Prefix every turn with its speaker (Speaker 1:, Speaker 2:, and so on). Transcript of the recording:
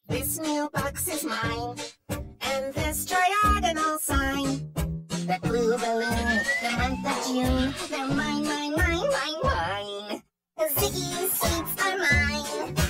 Speaker 1: This new box is mine, and this triagonal sign. That blue balloon, the month of June, they're mine, mine, mine, mine, mine. The Ziggy seats are mine.